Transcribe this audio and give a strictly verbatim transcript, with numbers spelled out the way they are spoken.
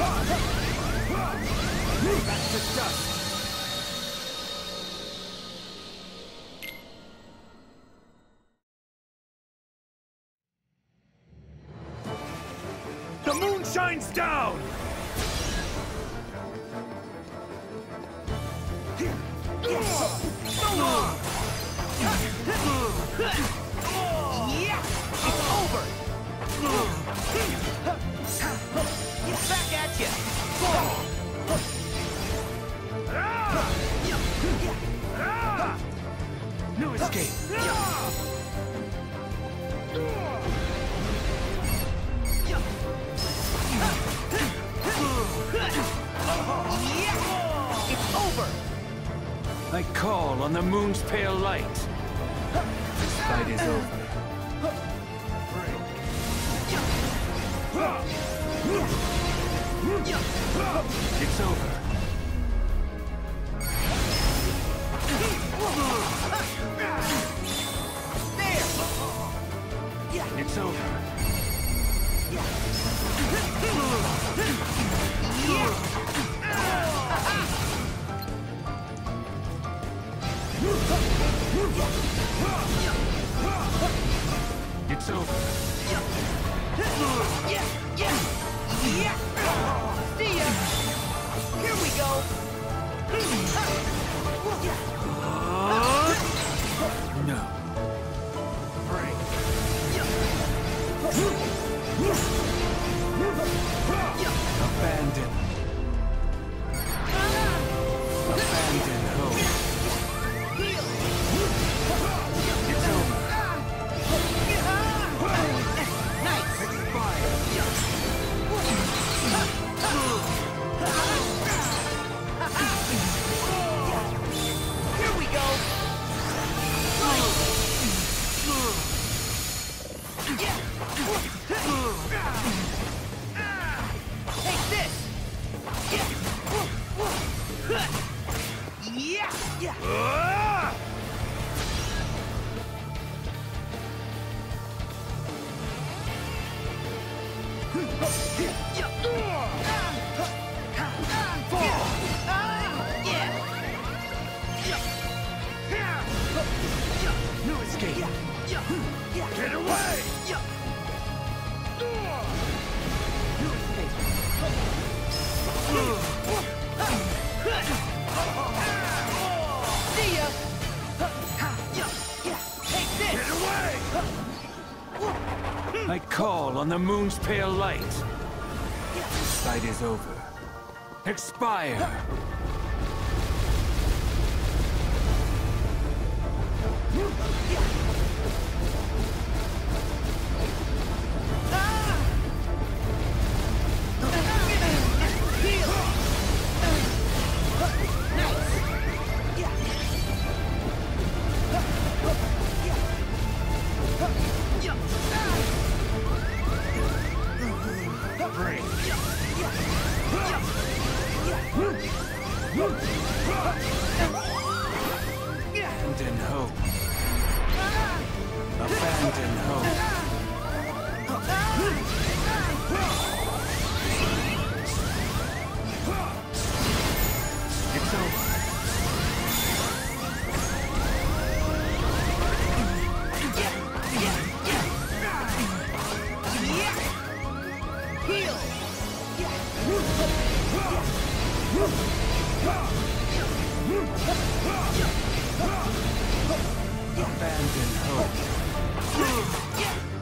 Back to dust. The moon shines down! Yeah! It's over! Back at you! No escape! Yeah! It's over! I call on the moon's pale light. This fight is over. It's over. There! It's over. It's over. Yeah! Yeah! Yeah! See ya! Here we go! No. Break. Abandon. Abandon hope. It's over. Nice! Here we go! Take this! Yeah! Yeah! No escape. Get away! See ya! Take this! Get away! I call on the moon's pale light. This fight is over. Expire! Abandon hope. Abandon hope. It's over. Heal! Abandon hope.